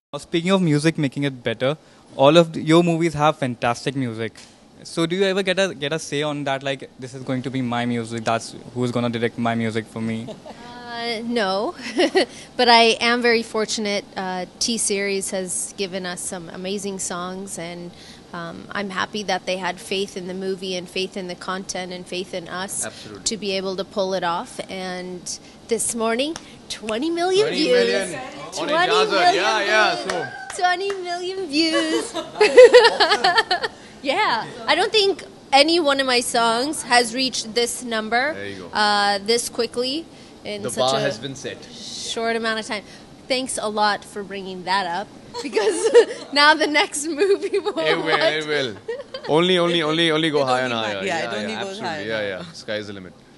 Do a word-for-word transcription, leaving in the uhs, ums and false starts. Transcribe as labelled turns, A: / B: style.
A: Now, speaking of music making it better, all of the, your movies have fantastic music. So do you ever get a get a say on that? Like, this is going to be my music. That's who's gonna direct my music for me.
B: Uh, no, but I am very fortunate. Uh, T Series has given us some amazing songs, and um, I'm happy that they had faith in the movie and faith in the content and faith in us
C: Absolutely.
B: to be able to pull it off. And this morning, twenty million
C: twenty
B: views.
C: million on
B: twenty
C: Ijazat.
B: million
C: Yeah, yeah.
B: views.
C: So
B: twenty million views. Yeah, I don't think any one of my songs has reached this number
C: There you go.
B: uh, this quickly in
C: the
B: such
C: bar
B: a
C: has been set.
B: short amount of time. Thanks a lot for bringing that up, because now the next movie will.
C: It will.
B: what?
C: It will. Only, only, only, only go
D: It
C: higher
D: only
C: and
D: might-
C: higher.
D: yeah, it only goes
C: absolutely.
D: higher.
C: Yeah, yeah. Sky's the limit.